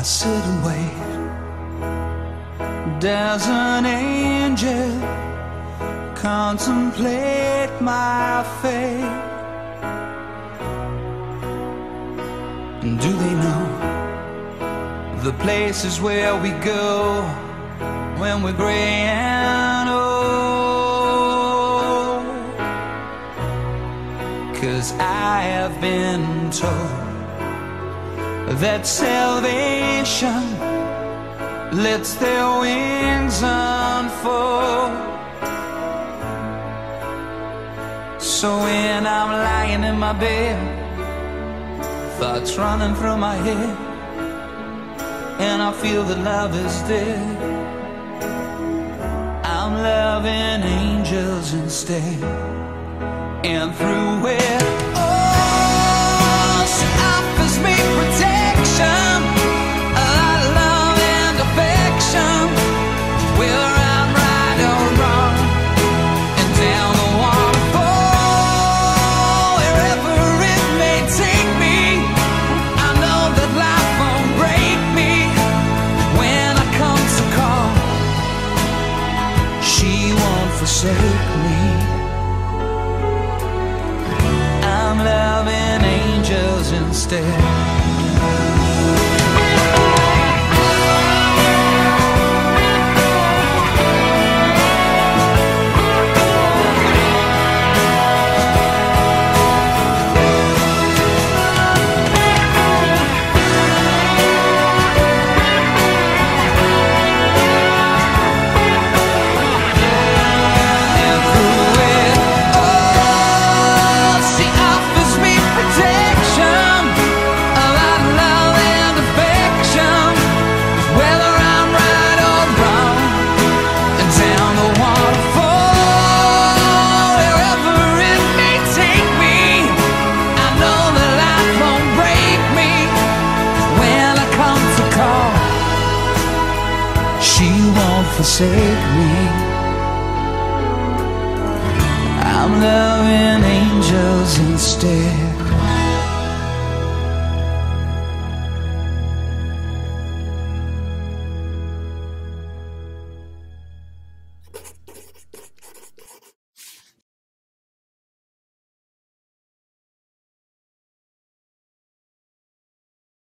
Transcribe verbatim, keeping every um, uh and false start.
sit and wait. Does an angel contemplate my fate? And do they know the places where we go when we're gray and old? 'Cause I have been told that salvation lets their wings unfold. So when I'm lying in my bed, thoughts running through my head, and I feel that love is dead, I'm loving angels instead. And through it all, she offers me protection, a lot of love and affection, whether I'm right or wrong, and down the waterfall, wherever it may take me. I know that life won't break me when I come to call. She won't forsake me. I'm loving angels instead. She won't forsake me. I'm loving angels instead.